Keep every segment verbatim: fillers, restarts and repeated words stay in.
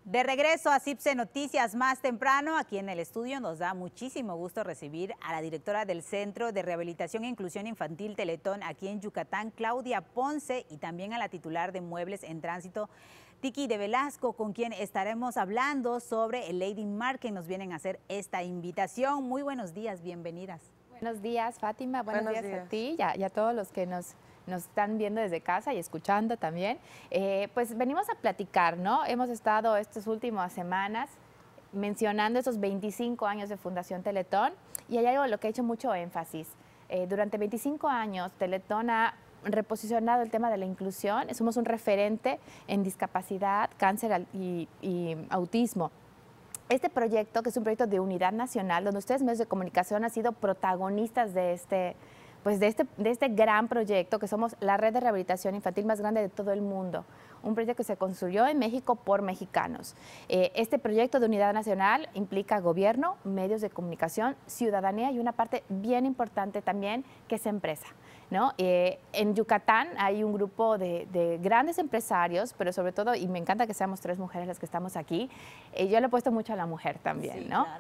De regreso a CIPSE Noticias más temprano, aquí en el estudio nos da muchísimo gusto recibir a la directora del Centro de Rehabilitación e Inclusión Infantil Teletón aquí en Yucatán, Claudia Ponce, y también a la titular de Muebles en Tránsito, Tiki de Velasco, con quien estaremos hablando sobre el Lady Mart, que nos vienen a hacer esta invitación. Muy buenos días, bienvenidas. Buenos días, Fátima, buenos, buenos días, días a ti y a, y a todos los que nos nos están viendo desde casa y escuchando también. Eh, pues venimos a platicar, ¿no? Hemos estado estas últimas semanas mencionando esos veinticinco años de Fundación Teletón, y hay algo en lo que he hecho mucho énfasis. Eh, durante veinticinco años, Teletón ha reposicionado el tema de la inclusión. Somos un referente en discapacidad, cáncer y, y autismo. Este proyecto, que es un proyecto de unidad nacional, donde ustedes, medios de comunicación, han sido protagonistas de este Pues de este, de este gran proyecto, que somos la red de rehabilitación infantil más grande de todo el mundo. Un proyecto que se construyó en México por mexicanos. Eh, este proyecto de unidad nacional implica gobierno, medios de comunicación, ciudadanía y una parte bien importante también, que es empresa, ¿no? Eh, en Yucatán hay un grupo de, de grandes empresarios, pero sobre todo, y me encanta que seamos tres mujeres las que estamos aquí, eh, yo le he puesto mucho a la mujer también, sí, ¿no? Claro.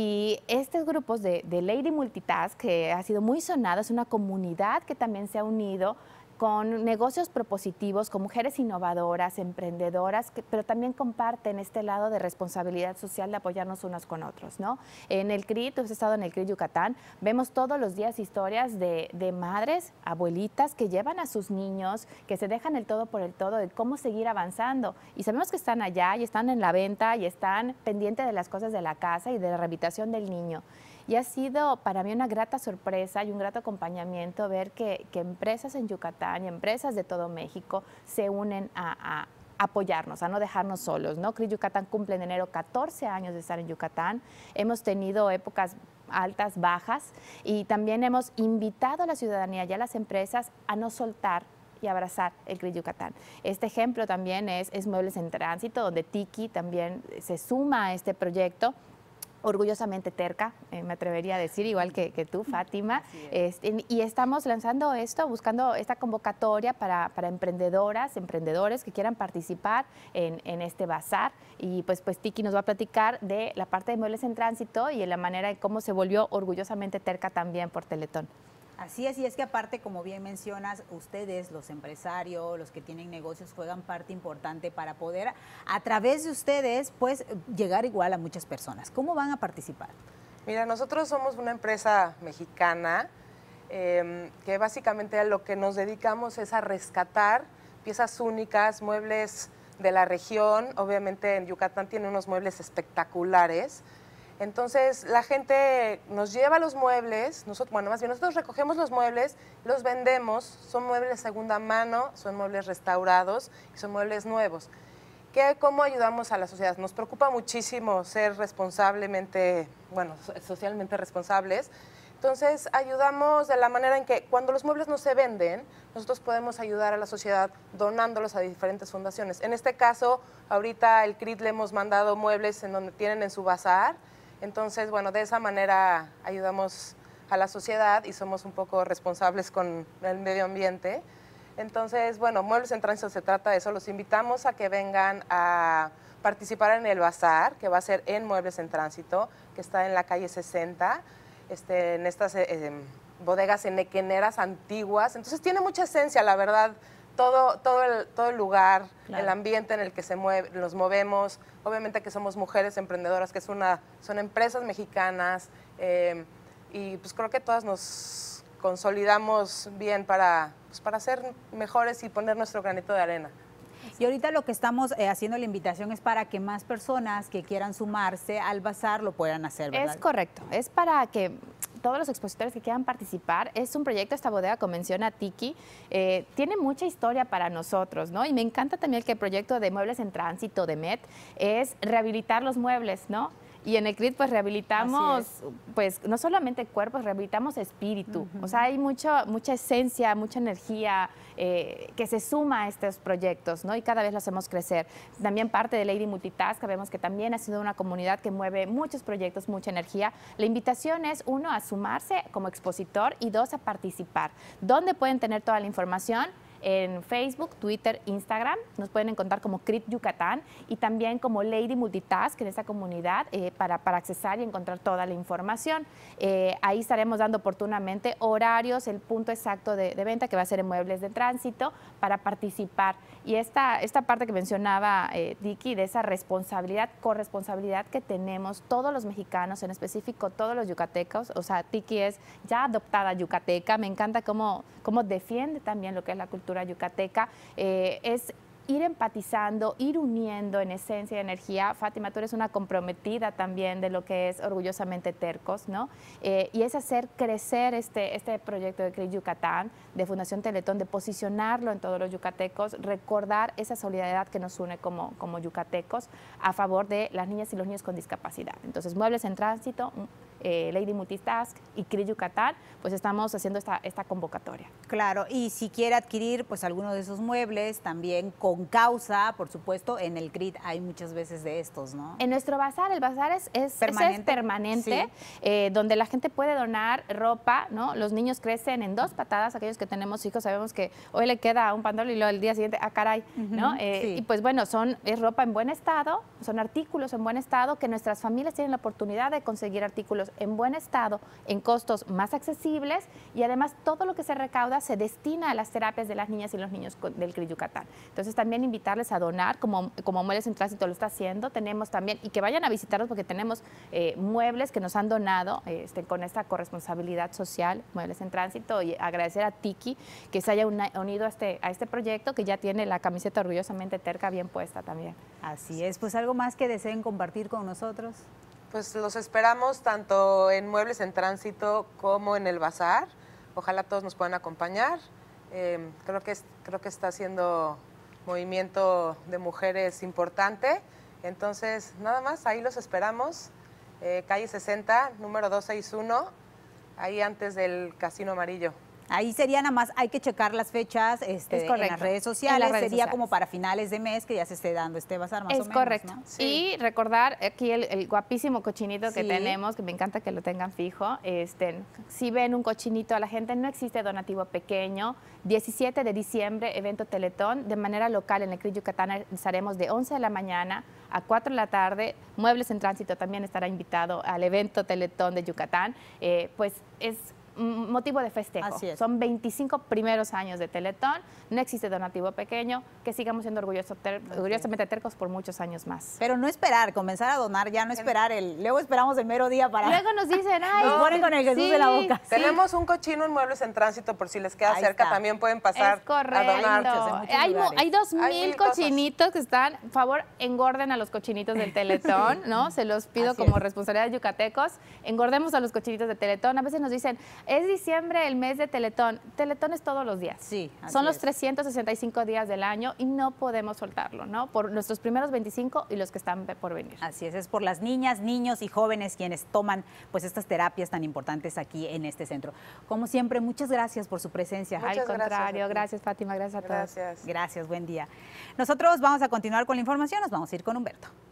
Y estos grupos de, de Lady Multitask, que ha sido muy sonado, es una comunidad que también se ha unido con negocios propositivos, con mujeres innovadoras, emprendedoras, que, pero también comparten este lado de responsabilidad social de apoyarnos unos con otros, ¿no? En el C R I, tú has estado en el C R I Yucatán, vemos todos los días historias de, de madres, abuelitas, que llevan a sus niños, que se dejan el todo por el todo, de cómo seguir avanzando. Y sabemos que están allá y están en la venta y están pendientes de las cosas de la casa y de la rehabilitación del niño. Y ha sido para mí una grata sorpresa y un grato acompañamiento ver que, que empresas en Yucatán y empresas de todo México se unen a, a apoyarnos, a no dejarnos solos, ¿no? C R I Yucatán cumple en enero catorce años de estar en Yucatán. Hemos tenido épocas altas, bajas, y también hemos invitado a la ciudadanía y a las empresas a no soltar y abrazar el C R I Yucatán. Este ejemplo también es, es Muebles en Tránsito, donde Tiki también se suma a este proyecto. Orgullosamente terca, eh, me atrevería a decir, igual que, que tú, Fátima. Es. Este, y estamos lanzando esto, buscando esta convocatoria para, para emprendedoras, emprendedores que quieran participar en, en este bazar. Y pues, pues Tiki nos va a platicar de la parte de Muebles en Tránsito y de la manera de cómo se volvió orgullosamente terca también por Teletón. Así es, y es que aparte, como bien mencionas, ustedes, los empresarios, los que tienen negocios, juegan parte importante para poder, a través de ustedes, pues, llegar igual a muchas personas. ¿Cómo van a participar? Mira, nosotros somos una empresa mexicana eh, que básicamente a lo que nos dedicamos es a rescatar piezas únicas, muebles de la región. Obviamente en Yucatán tiene unos muebles espectaculares. Entonces, la gente nos lleva los muebles, nosotros, bueno, más bien nosotros recogemos los muebles, los vendemos, son muebles de segunda mano, son muebles restaurados y son muebles nuevos. ¿Qué, ¿Cómo ayudamos a la sociedad? Nos preocupa muchísimo ser responsablemente, bueno, socialmente responsables. Entonces, ayudamos de la manera en que cuando los muebles no se venden, nosotros podemos ayudar a la sociedad donándolos a diferentes fundaciones. En este caso, ahorita el C R I le hemos mandado muebles en donde tienen en su bazar. Entonces, bueno, de esa manera ayudamos a la sociedad y somos un poco responsables con el medio ambiente. Entonces, bueno, Muebles en Tránsito se trata de eso. Los invitamos a que vengan a participar en el bazar, que va a ser en Muebles en Tránsito, que está en la calle sesenta, este, en estas eh, bodegas enequeneras antiguas. Entonces, tiene mucha esencia, la verdad. Todo, todo, el, todo el lugar, claro, el ambiente en el que se mueve, nos movemos, obviamente que somos mujeres emprendedoras, que es una, son empresas mexicanas, eh, y pues creo que todas nos consolidamos bien para, pues para ser mejores y poner nuestro granito de arena. Y ahorita lo que estamos eh, haciendo la invitación es para que más personas que quieran sumarse al bazar lo puedan hacer, ¿verdad? Es correcto, es para que todos los expositores que quieran participar. Es un proyecto, esta bodega, como menciona Tiki, eh, tiene mucha historia para nosotros, ¿no? Y me encanta también que el proyecto de Muebles en Tránsito de M E T es rehabilitar los muebles, ¿no? Y en el C R I pues rehabilitamos, pues no solamente cuerpos, rehabilitamos espíritu. Uh-huh. O sea, hay mucho, mucha esencia, mucha energía eh, que se suma a estos proyectos, ¿no? Y cada vez lo hacemos crecer. También parte de Lady Multitask, vemos que también ha sido una comunidad que mueve muchos proyectos, mucha energía. La invitación es, uno, a sumarse como expositor y dos, a participar. ¿Dónde pueden tener toda la información? en Facebook, Twitter, Instagram. Nos pueden encontrar como C R I T Yucatán y también como Lady Multitask en esta comunidad eh, para, para accesar y encontrar toda la información. Eh, ahí estaremos dando oportunamente horarios, el punto exacto de, de venta que va a ser en Muebles de Tránsito para participar. Y esta, esta parte que mencionaba eh, Vicky, de esa responsabilidad, corresponsabilidad que tenemos todos los mexicanos, en específico todos los yucatecos, o sea, Tiki es ya adoptada yucateca, me encanta cómo, cómo defiende también lo que es la cultura yucateca, eh, es ir empatizando, ir uniendo en esencia y energía. Fátima, tú eres una comprometida también de lo que es Orgullosamente Tercos, ¿no? Eh, y es hacer crecer este, este proyecto de C R I T Yucatán, de Fundación Teletón, de posicionarlo en todos los yucatecos, recordar esa solidaridad que nos une como, como yucatecos a favor de las niñas y los niños con discapacidad. Entonces, Muebles en Tránsito, eh, Lady Multitask y C R I T Yucatán, pues estamos haciendo esta, esta convocatoria. Claro, y si quiere adquirir pues alguno de esos muebles, también con causa, por supuesto, en el C R I T hay muchas veces de estos, ¿no? En nuestro bazar, el bazar es, es permanente, es permanente sí. eh, donde la gente puede donar ropa, ¿no? Los niños crecen en dos patadas, aquellos que tenemos hijos sabemos que hoy le queda un pantalón y luego el día siguiente, ah, caray, ¿no? Uh-huh, eh, sí. Y pues bueno, son, es ropa en buen estado, son artículos en buen estado, que nuestras familias tienen la oportunidad de conseguir artículos en buen estado, en costos más accesibles, y además todo lo que se recauda se destina a las terapias de las niñas y los niños con, del C R I T Yucatán. Entonces también invitarles a donar, como, como Muebles en Tránsito lo está haciendo, tenemos también, y que vayan a visitarnos porque tenemos eh, muebles que nos han donado este, con esta corresponsabilidad social, Muebles en Tránsito, y agradecer a Tiki que se haya una, unido a este, a este proyecto, que ya tiene la camiseta Orgullosamente Terca bien puesta también. Así es, pues algo más que deseen compartir con nosotros. Pues los esperamos tanto en Muebles en Tránsito como en el bazar. Ojalá todos nos puedan acompañar. Eh, creo que es, creo que está haciendo movimiento de mujeres importante. Entonces, nada más, ahí los esperamos. Eh, calle sesenta, número doscientos sesenta y uno, ahí antes del Casino Amarillo. Ahí sería nada más, hay que checar las fechas este, en las redes sociales, en las redes sería sociales. como para finales de mes que ya se esté dando este bazar más es o menos. correcto. ¿No? Sí. Y recordar aquí el, el guapísimo cochinito que Sí. tenemos, que me encanta que lo tengan fijo. Este, si ven un cochinito a la gente, no existe donativo pequeño. diecisiete de diciembre, evento Teletón, de manera local en el C R I T Yucatán estaremos de once de la mañana a cuatro de la tarde. Muebles en Tránsito también estará invitado al evento Teletón de Yucatán. Eh, pues es motivo de festejo. Así es. Son veinticinco primeros años de Teletón, no existe donativo pequeño, que sigamos siendo orgullosos ter, orgullosamente tercos por muchos años más. Pero no esperar, comenzar a donar, ya no esperar el, luego esperamos el mero día para... Luego nos dicen, ay, nos ponen con el Jesús sí, de la boca. sí. Tenemos un cochino en Muebles en Tránsito, por si les queda Ahí cerca, está. también pueden pasar Es correcto. a donar. muchos, en muchos Hay, mo- lugares. hay dos Hay mil mil cosas. cochinitos que están, por favor, engorden a los cochinitos del Teletón, ¿no? Se los pido Así como es. responsabilidad de yucatecos. Engordemos a los cochinitos de Teletón. A veces nos dicen, es diciembre el mes de Teletón. Teletón es todos los días. Sí, así Son los es. trescientos sesenta y cinco días del año y no podemos soltarlo, ¿no? Por nuestros primeros veinticinco y los que están por venir. Así es, es por las niñas, niños y jóvenes quienes toman pues estas terapias tan importantes aquí en este centro. Como siempre, muchas gracias por su presencia. Muchas Al gracias contrario, a ti. gracias Fátima, gracias a todos. Gracias. Gracias, buen día. Nosotros vamos a continuar con la información, nos vamos a ir con Humberto.